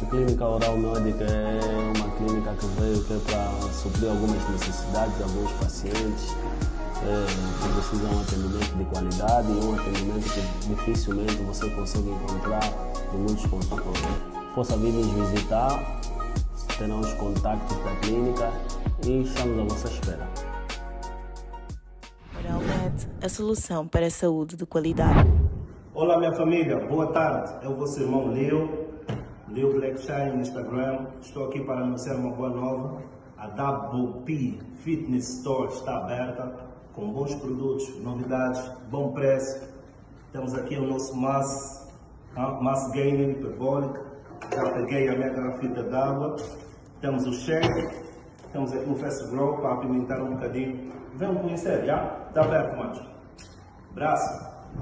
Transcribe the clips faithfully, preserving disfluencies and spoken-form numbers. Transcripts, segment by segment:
Clínica Oral Médica é uma clínica que veio que é para suprir algumas necessidades de alguns pacientes é, que precisam de um atendimento de qualidade e um atendimento que dificilmente você consegue encontrar em muitos consultórios. Possa vir nos visitar, terão os contactos da clínica e estamos à vossa espera. Oralmed, a solução para a saúde de qualidade. Olá minha família, boa tarde. É o vosso irmão Leo, Leo Black Shine no Instagram. Estou aqui para anunciar uma boa nova. A Double P Fitness Store está aberta com bons produtos, novidades, bom preço. Temos aqui o nosso Mass, uh, Mass Gaming Hyperbolic. Já peguei a minha garrafita d'água. Temos o shake. Temos aqui um Fast Grow para apimentar um bocadinho. Venham conhecer, já? Está aberto, macho. Braço.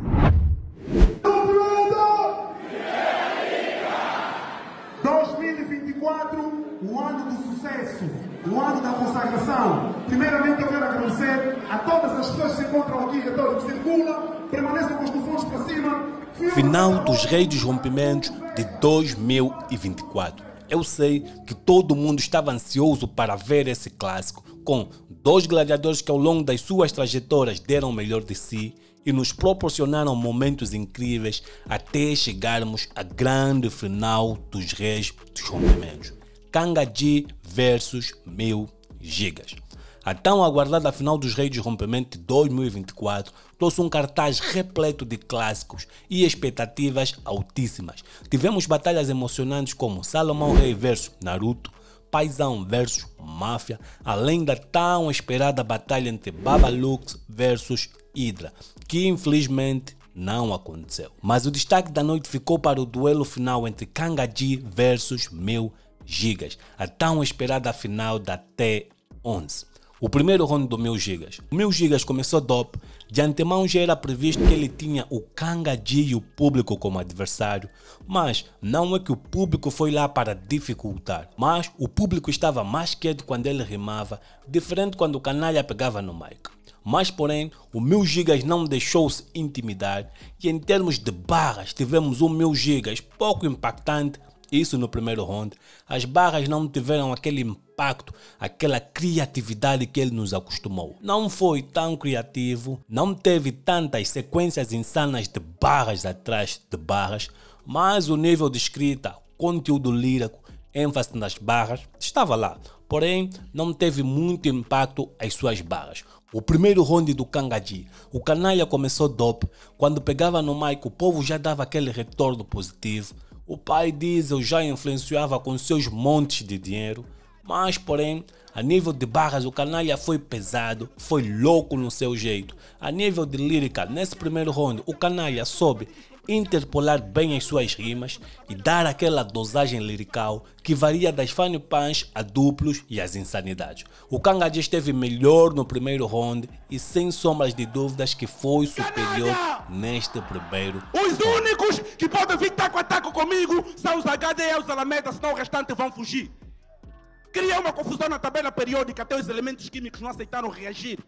dois mil e vinte e quatro, o ano do sucesso, o ano da consagração. Primeiramente eu quero agradecer a todas as pessoas que se encontram aqui, a todos que circulam, permaneçam com os telefones para cima. Final dos Reis dos Rompimentos de dois mil e vinte e quatro. Eu sei que todo mundo estava ansioso para ver esse clássico, com dois gladiadores que ao longo das suas trajetórias deram o melhor de si e nos proporcionaram momentos incríveis até chegarmos à grande final dos Reis dos Rompimentos. Kangadji versus Mil Gigas. A tão aguardada final dos Reis dos Rompimentos de dois mil e vinte e quatro trouxe um cartaz repleto de clássicos e expectativas altíssimas. Tivemos batalhas emocionantes como Salomão Rei versus Naruto, Paizão versus Máfia, além da tão esperada batalha entre Babalux versus Hydra, que infelizmente não aconteceu. Mas o destaque da noite ficou para o duelo final entre Kangadji versus Mil Gigas, a tão esperada final da T onze. O primeiro round do Mil Gigas. O Mil Gigas começou dope, de antemão já era previsto que ele tinha o Kangadji e o público como adversário, mas não é que o público foi lá para dificultar, mas o público estava mais quieto quando ele rimava, diferente quando o canalha pegava no mic. Mas porém, o Mil Gigas não deixou-se intimidar e em termos de barras tivemos um Mil Gigas pouco impactante. Isso no primeiro round. As barras não tiveram aquele impacto, aquela criatividade que ele nos acostumou. Não foi tão criativo, não teve tantas sequências insanas de barras atrás de barras, mas o nível de escrita, conteúdo lírico, ênfase nas barras, estava lá. Porém, não teve muito impacto as suas barras. O primeiro round do Kangadji, o canalha começou dope. Quando pegava no mic, o povo já dava aquele retorno positivo. O pai Diesel já influenciava com seus montes de dinheiro, mas porém, a nível de barras o canalha foi pesado, foi louco no seu jeito. A nível de lírica, nesse primeiro round, o canalha soube interpolar bem as suas rimas e dar aquela dosagem lirical que varia das funny punch a duplos e as insanidades. O Kangadji esteve melhor no primeiro round e sem sombras de dúvidas que foi superior neste primeiro Os round. únicos que podem vir taco a taco comigo são os H D e os Alameda, senão o restante vão fugir. Cria uma confusão na tabela periódica, até os elementos químicos não aceitaram reagir.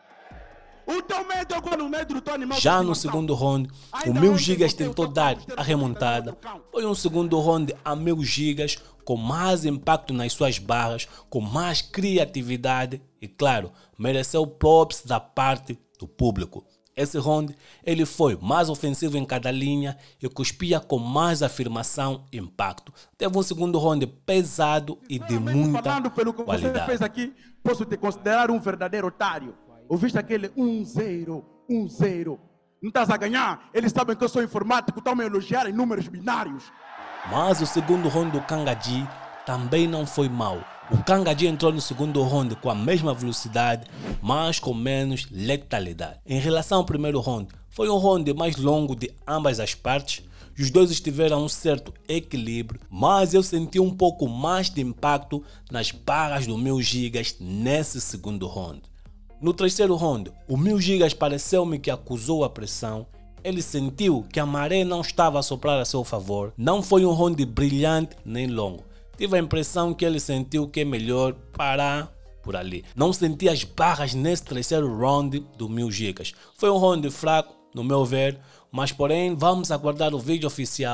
O teu medo é o medo do teu animal. Já no segundo round, o Mil Gigas tentou dar a remontada. Foi um segundo round a Mil Gigas com mais impacto nas suas barras, com mais criatividade e, claro, mereceu props da parte do público. Esse round, ele foi mais ofensivo em cada linha e cuspia com mais afirmação e impacto. Teve um segundo round pesado e de muita Falando pelo que qualidade. você fez aqui, posso te considerar um verdadeiro otário. Ouviste aquele um zero, um zero. Não estás a ganhar? Eles sabem que eu sou informático, estão me elogiar em números binários. Mas o segundo round do Kangadji também não foi mau. O Kangadji entrou no segundo round com a mesma velocidade, mas com menos letalidade. Em relação ao primeiro round, foi um round mais longo de ambas as partes. Os dois estiveram um certo equilíbrio, mas eu senti um pouco mais de impacto nas barras do Mil Gigas nesse segundo round. No terceiro round, o Mil Gigas pareceu-me que acusou a pressão. Ele sentiu que a maré não estava a soprar a seu favor. Não foi um round brilhante nem longo. Tive a impressão que ele sentiu que é melhor parar por ali. Não senti as barras nesse terceiro round do Mil Gigas. Foi um round fraco, no meu ver, mas porém vamos aguardar o vídeo oficial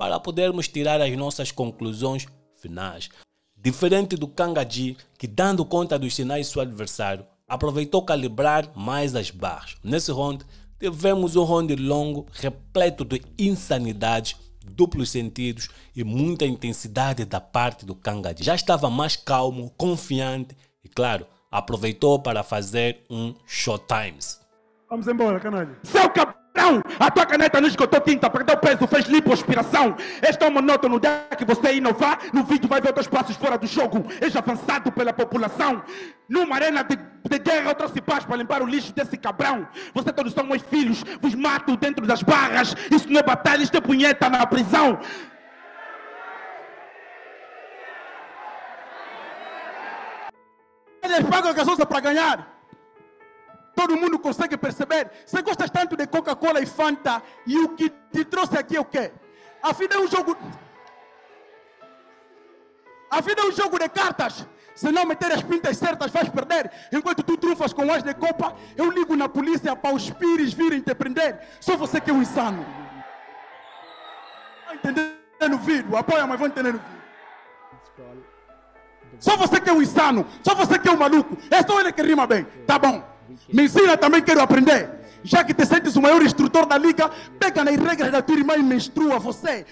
para podermos tirar as nossas conclusões finais. Diferente do Kanga G, que dando conta dos sinais do seu adversário, aproveitou calibrar mais as barras. Nesse round, tivemos um round longo, repleto de insanidades, duplos sentidos e muita intensidade da parte do Kanga G. Já estava mais calmo, confiante e, claro, aproveitou para fazer um showtimes. Vamos embora, canalha. Seu cabrão, a tua caneta não esgotou tinta, perdeu peso, fez lipoaspiração. Este é o monótono dia que você inovar, no vídeo vai ver outros passos fora do jogo. És avançado pela população. Numa arena de, de guerra eu trouxe paz para limpar o lixo desse cabrão. Você todos são meus filhos, vos mato dentro das barras. Isso não é batalha, isto é punheta na prisão. Eles pagam a gasolina para ganhar. Todo mundo consegue perceber. Você gosta tanto de Coca-Cola e Fanta e o que te trouxe aqui é o quê? A vida é um jogo... A vida é um jogo de cartas. Se não meter as pintas certas, vais perder. Enquanto tu trunfas com as de copa, eu ligo na polícia para os pires virem te prender. Só você que é um insano. Vai entender no vídeo. Apoia, mas vão entender no vídeo. Só você que é um insano. Só você que é um maluco. É só ele que rima bem. Tá bom. Me ensina, também quero aprender. Já que te sentes o maior instrutor da liga, pega nas regras da tua irmã e menstrua você.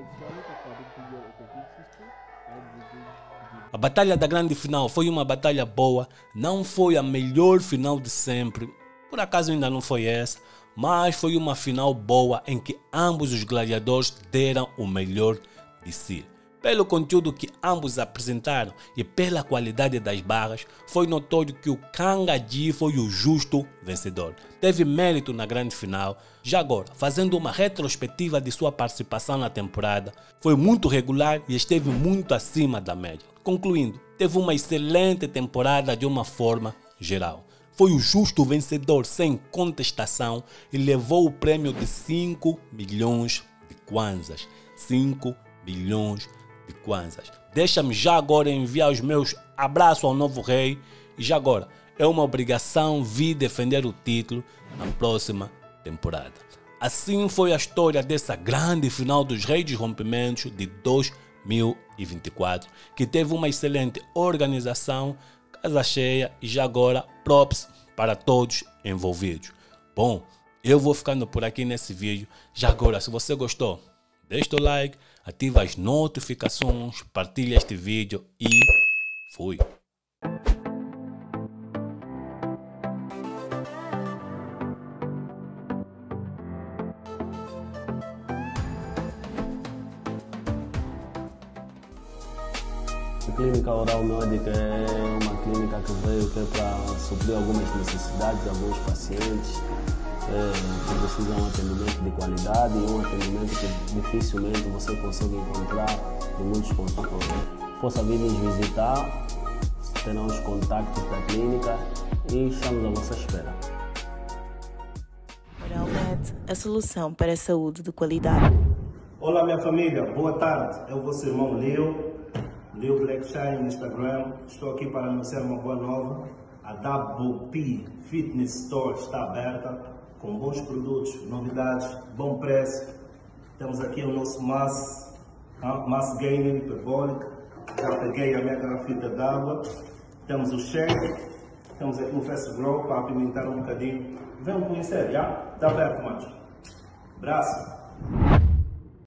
A batalha da grande final foi uma batalha boa, não foi a melhor final de sempre, por acaso ainda não foi essa, mas foi uma final boa em que ambos os gladiadores deram o melhor de si. Pelo conteúdo que ambos apresentaram e pela qualidade das barras, foi notório que o Kanga G foi o justo vencedor. Teve mérito na grande final. Já agora, fazendo uma retrospectiva de sua participação na temporada, foi muito regular e esteve muito acima da média. Concluindo, teve uma excelente temporada de uma forma geral. Foi o justo vencedor sem contestação e levou o prêmio de cinco milhões de kwanzas. cinco milhões de kwanzas. Deixa-me já agora enviar os meus abraços ao novo rei e já agora é uma obrigação vir defender o título na próxima temporada. Assim foi a história dessa grande final dos Reis dos Rompimentos de dois mil e vinte e quatro, que teve uma excelente organização, casa cheia e já agora props para todos envolvidos. Bom, eu vou ficando por aqui nesse vídeo. Já agora, se você gostou, deixa o like, ativa as notificações, partilha este vídeo e fui! A Clínica Oral Médica é uma clínica que veio que é para suprir algumas necessidades de alguns pacientes é, que precisam de um atendimento de qualidade e um atendimento que dificilmente você consegue encontrar em muitos consultórios. Possa vir nos visitar, terão os contactos da clínica e estamos à vossa espera. Oralmed, a solução para a saúde de qualidade. Olá minha família, boa tarde. É o vosso irmão Leo, Leo Black Shine no Instagram. Estou aqui para anunciar uma boa nova. A Double P Fitness Store está aberta com bons produtos, novidades, bom preço. Temos aqui o nosso Mass, uh, Mass Gaming Hyperbolic. Já peguei a minha garrafita d'água. Temos o shake. Temos aqui o Fast Grow para apimentar um bocadinho. Venham conhecer, já? Está aberto, macho. Braço.